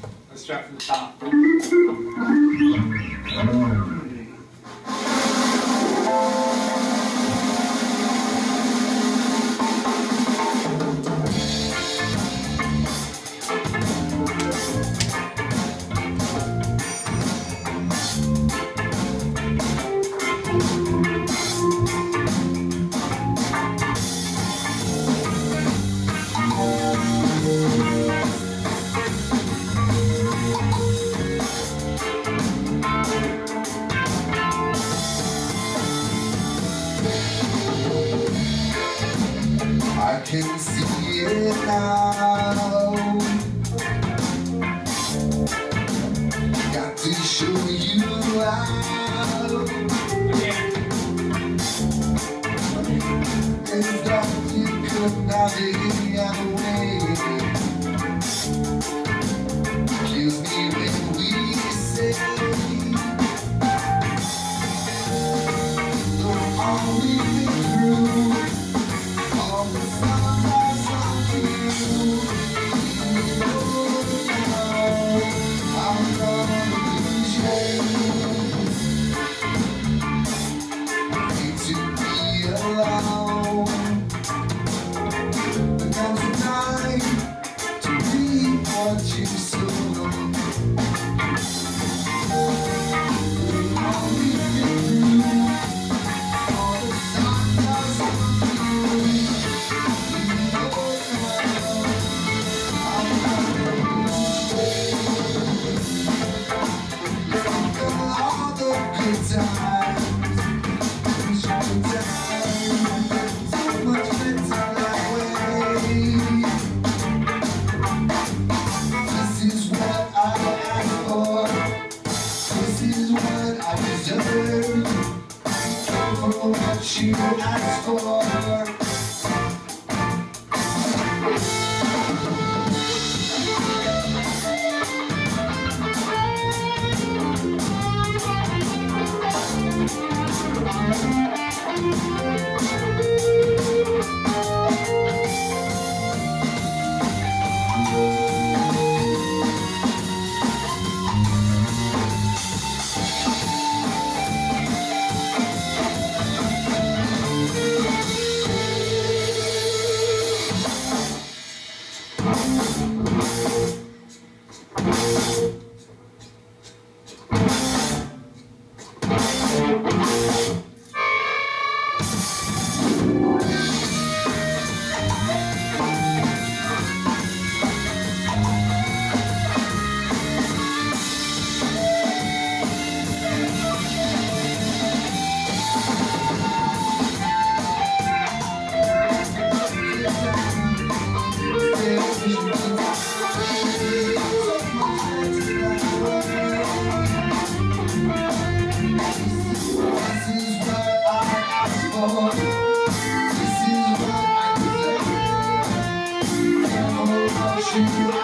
Let's start from the top. I can see it now. Got to show you how. It's that you could not be away. Kill me when we say the only thing through. All the sunrise on you. You know now I'm gonna lose you. Need to be alone. There comes a time to be what you sow. What you asked for. This is what I deserve.